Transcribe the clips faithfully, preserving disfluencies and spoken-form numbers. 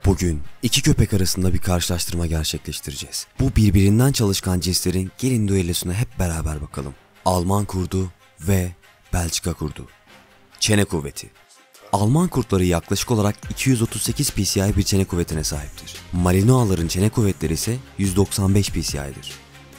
Bugün iki köpek arasında bir karşılaştırma gerçekleştireceğiz. Bu birbirinden çalışkan cinslerin gelin düellosuna hep beraber bakalım. Alman kurdu ve Belçika kurdu. Çene kuvveti. Alman kurtları yaklaşık olarak iki yüz otuz sekiz P S I bir çene kuvvetine sahiptir. Malinois'ların çene kuvvetleri ise yüz doksan beş P S I'dir.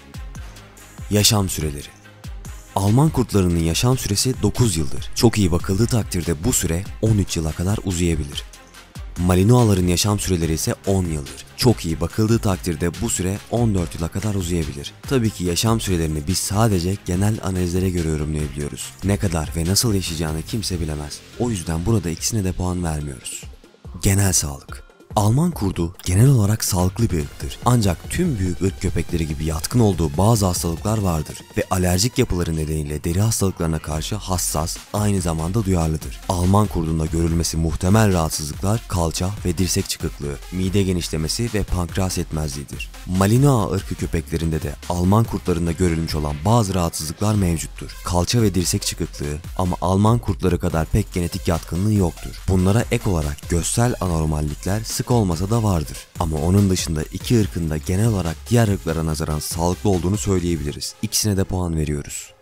Yaşam süreleri. Alman kurtlarının yaşam süresi dokuz yıldır. Çok iyi bakıldığı takdirde bu süre on üç yıla kadar uzayabilir. Malinois'ların yaşam süreleri ise on yıldır. Çok iyi bakıldığı takdirde bu süre on dört yıla kadar uzayabilir. Tabii ki yaşam sürelerini biz sadece genel analizlere göre yorumlayabiliyoruz. Ne kadar ve nasıl yaşayacağını kimse bilemez. O yüzden burada ikisine de puan vermiyoruz. Genel sağlık. Alman kurdu genel olarak sağlıklı bir ırktır. Ancak tüm büyük ırk köpekleri gibi yatkın olduğu bazı hastalıklar vardır ve alerjik yapıları nedeniyle deri hastalıklarına karşı hassas, aynı zamanda duyarlıdır. Alman kurdunda görülmesi muhtemel rahatsızlıklar kalça ve dirsek çıkıklığı, mide genişlemesi ve pankreas yetmezliğidir. Malinois ırkı köpeklerinde de Alman kurtlarında görülmüş olan bazı rahatsızlıklar mevcuttur. Kalça ve dirsek çıkıklığı ama Alman kurtları kadar pek genetik yatkınlığı yoktur. Bunlara ek olarak görsel anormallikler sık olmasa da vardır. Ama onun dışında iki ırkın da genel olarak diğer ırklara nazaran sağlıklı olduğunu söyleyebiliriz. İkisine de puan veriyoruz.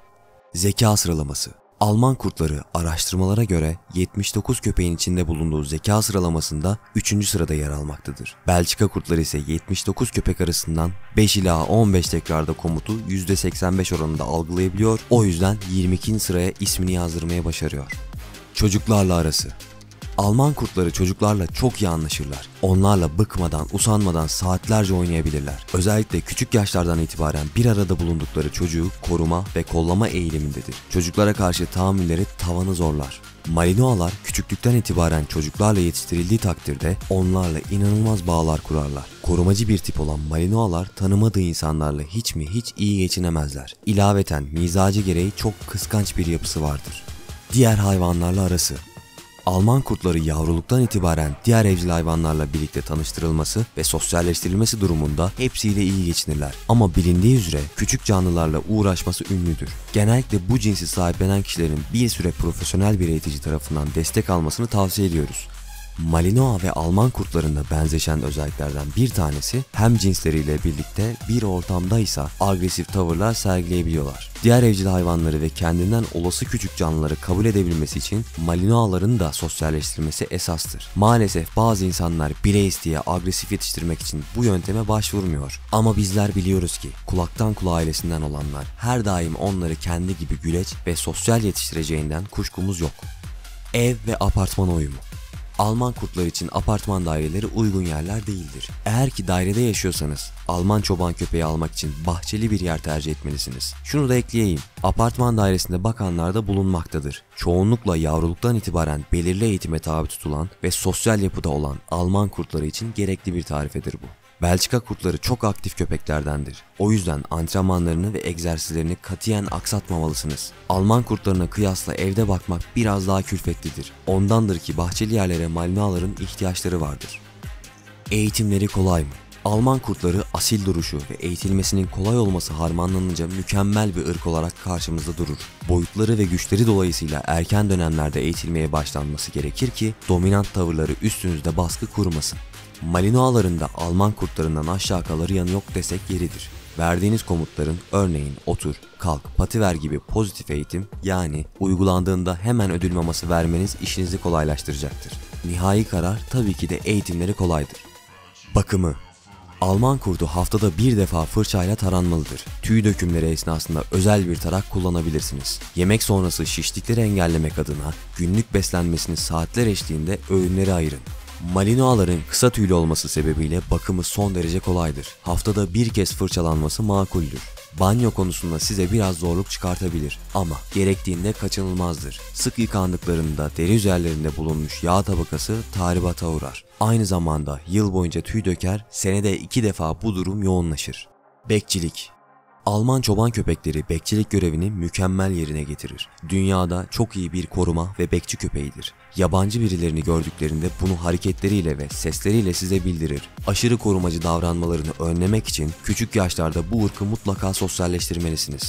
Zeka sıralaması. Alman kurtları araştırmalara göre yetmiş dokuz köpeğin içinde bulunduğu zeka sıralamasında üçüncü sırada yer almaktadır. Belçika kurtları ise yetmiş dokuz köpek arasından beş ila on beş tekrarda komutu yüzde seksen beş oranında algılayabiliyor. O yüzden yirmi ikinci sıraya ismini yazdırmaya başarıyor. Çocuklarla arası. Alman kurtları çocuklarla çok iyi anlaşırlar. Onlarla bıkmadan, usanmadan saatlerce oynayabilirler. Özellikle küçük yaşlardan itibaren bir arada bulundukları çocuğu koruma ve kollama eğilimindedir. Çocuklara karşı tahammülleri tavanı zorlar. Malinois'lar küçüklükten itibaren çocuklarla yetiştirildiği takdirde onlarla inanılmaz bağlar kurarlar. Korumacı bir tip olan Malinois'lar tanımadığı insanlarla hiç mi hiç iyi geçinemezler. İlaveten mizacı gereği çok kıskanç bir yapısı vardır. Diğer hayvanlarla arası. Alman kurtları yavruluktan itibaren diğer evcil hayvanlarla birlikte tanıştırılması ve sosyalleştirilmesi durumunda hepsiyle iyi geçinirler. Ama bilindiği üzere küçük canlılarla uğraşması ünlüdür. Genellikle bu cinsi sahiplenen kişilerin bir süre profesyonel bir eğitici tarafından destek almasını tavsiye ediyoruz. Malinois ve Alman kurtlarında benzeşen özelliklerden bir tanesi hem cinsleriyle birlikte bir ortamdaysa agresif tavırlar sergileyebiliyorlar. Diğer evcil hayvanları ve kendinden olası küçük canlıları kabul edebilmesi için Malinois'ların da sosyalleştirilmesi esastır. Maalesef bazı insanlar birey isteye agresif yetiştirmek için bu yönteme başvurmuyor. Ama bizler biliyoruz ki kulaktan kulağa ailesinden olanlar her daim onları kendi gibi güleç ve sosyal yetiştireceğinden kuşkumuz yok. Ev ve apartman uyumu. Alman kurtlar için apartman daireleri uygun yerler değildir. Eğer ki dairede yaşıyorsanız Alman çoban köpeği almak için bahçeli bir yer tercih etmelisiniz. Şunu da ekleyeyim, apartman dairesinde bakanlar da bulunmaktadır. Çoğunlukla yavruluktan itibaren belirli eğitime tabi tutulan ve sosyal yapıda olan Alman kurtları için gerekli bir tarifedir bu. Belçika kurtları çok aktif köpeklerdendir. O yüzden antrenmanlarını ve egzersizlerini katiyen aksatmamalısınız. Alman kurtlarına kıyasla evde bakmak biraz daha külfetlidir. Ondandır ki bahçeli yerlere Malinois'ların ihtiyaçları vardır. Eğitimleri kolay mı? Alman kurtları asil duruşu ve eğitilmesinin kolay olması harmanlanınca mükemmel bir ırk olarak karşımızda durur. Boyutları ve güçleri dolayısıyla erken dönemlerde eğitilmeye başlanması gerekir ki dominant tavırları üstünüzde baskı kurmasın. Malinois'ların da Alman kurtlarından aşağı kalır yanı yok desek yeridir. Verdiğiniz komutların örneğin otur, kalk, pati ver gibi pozitif eğitim yani uygulandığında hemen ödül maması vermeniz işinizi kolaylaştıracaktır. Nihai karar tabii ki de eğitimleri kolaydır. Bakımı. Alman kurdu haftada bir defa fırçayla taranmalıdır. Tüy dökümleri esnasında özel bir tarak kullanabilirsiniz. Yemek sonrası şişlikleri engellemek adına günlük beslenmesini saatler eşliğinde öğünleri ayırın. Malinois'ların kısa tüylü olması sebebiyle bakımı son derece kolaydır. Haftada bir kez fırçalanması makuldür. Banyo konusunda size biraz zorluk çıkartabilir ama gerektiğinde kaçınılmazdır. Sık yıkandıklarında deri üzerlerinde bulunmuş yağ tabakası tahribata uğrar. Aynı zamanda yıl boyunca tüy döker, senede iki defa bu durum yoğunlaşır. Bekçilik. Alman çoban köpekleri bekçilik görevini mükemmel yerine getirir. Dünyada çok iyi bir koruma ve bekçi köpeğidir. Yabancı birilerini gördüklerinde bunu hareketleriyle ve sesleriyle size bildirir. Aşırı korumacı davranmalarını önlemek için küçük yaşlarda bu ırkı mutlaka sosyalleştirmelisiniz.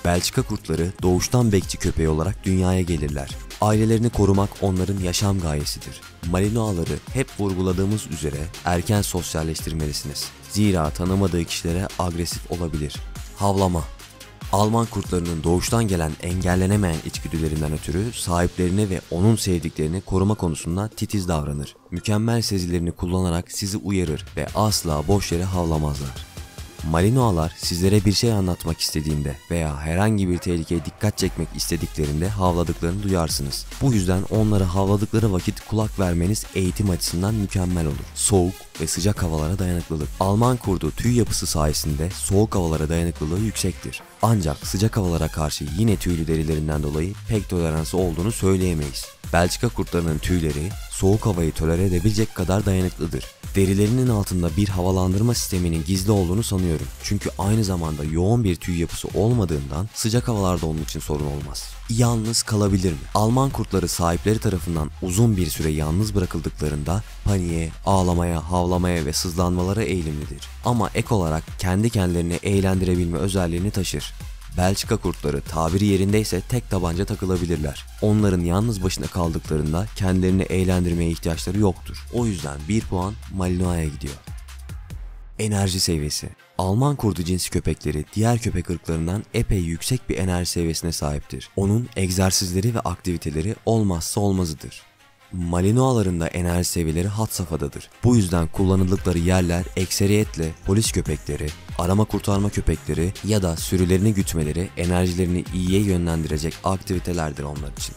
Belçika kurtları doğuştan bekçi köpeği olarak dünyaya gelirler. Ailelerini korumak onların yaşam gayesidir. Malinois'ları hep vurguladığımız üzere erken sosyalleştirmelisiniz. Zira tanımadığı kişilere agresif olabilir. Havlama. Alman kurtlarının doğuştan gelen engellenemeyen içgüdülerinden ötürü sahiplerini ve onun sevdiklerini koruma konusunda titiz davranır. Mükemmel sezilerini kullanarak sizi uyarır ve asla boş yere havlamazlar. Malinois'lar sizlere bir şey anlatmak istediğinde veya herhangi bir tehlikeye dikkat çekmek istediklerinde havladıklarını duyarsınız. Bu yüzden onlara havladıkları vakit kulak vermeniz eğitim açısından mükemmel olur. Soğuk ve sıcak havalara dayanıklılık. Alman kurdu tüy yapısı sayesinde soğuk havalara dayanıklılığı yüksektir. Ancak sıcak havalara karşı yine tüylü derilerinden dolayı pek toleransı olduğunu söyleyemeyiz. Belçika kurtlarının tüyleri soğuk havayı tolere edebilecek kadar dayanıklıdır. Derilerinin altında bir havalandırma sisteminin gizli olduğunu sanıyorum. Çünkü aynı zamanda yoğun bir tüy yapısı olmadığından sıcak havalarda onun için sorun olmaz. Yalnız kalabilir mi? Alman kurtları sahipleri tarafından uzun bir süre yalnız bırakıldıklarında paniğe, ağlamaya, havlamaya ve sızlanmalara eğilimlidir. Ama ek olarak kendi kendilerini eğlendirebilme özelliğini taşır. Belçika kurtları tabiri yerindeyse tek tabanca takılabilirler. Onların yalnız başına kaldıklarında kendilerini eğlendirmeye ihtiyaçları yoktur. O yüzden bir puan Malinois'a gidiyor. Enerji seviyesi. Alman kurdu cinsi köpekleri diğer köpek ırklarından epey yüksek bir enerji seviyesine sahiptir. Onun egzersizleri ve aktiviteleri olmazsa olmazıdır. Malinois'ların da enerji seviyeleri had safhadadır. Bu yüzden kullanıldıkları yerler ekseriyetle polis köpekleri, arama kurtarma köpekleri ya da sürülerini gütmeleri, enerjilerini iyiye yönlendirecek aktivitelerdir onlar için.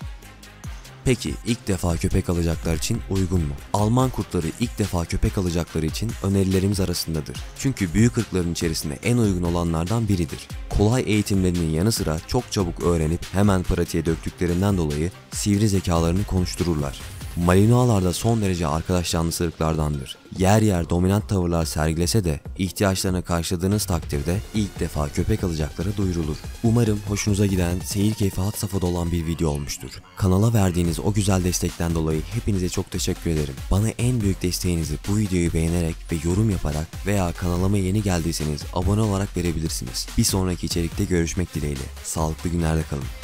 Peki ilk defa köpek alacaklar için uygun mu? Alman kurtları ilk defa köpek alacakları için önerilerimiz arasındadır. Çünkü büyük ırkların içerisinde en uygun olanlardan biridir. Kolay eğitimlerinin yanı sıra çok çabuk öğrenip hemen pratiğe döktüklerinden dolayı sivri zekalarını konuştururlar. Malinois'lar da son derece arkadaş canlısı ırklardandır. Yer yer dominant tavırlar sergilese de ihtiyaçlarını karşıladığınız takdirde ilk defa köpek alacakları duyurulur. Umarım hoşunuza giden, seyir keyfi had safhada olan bir video olmuştur. Kanala verdiğiniz o güzel destekten dolayı hepinize çok teşekkür ederim. Bana en büyük desteğinizi bu videoyu beğenerek ve yorum yaparak veya kanalıma yeni geldiyseniz abone olarak verebilirsiniz. Bir sonraki içerikte görüşmek dileğiyle. Sağlıklı günlerde kalın.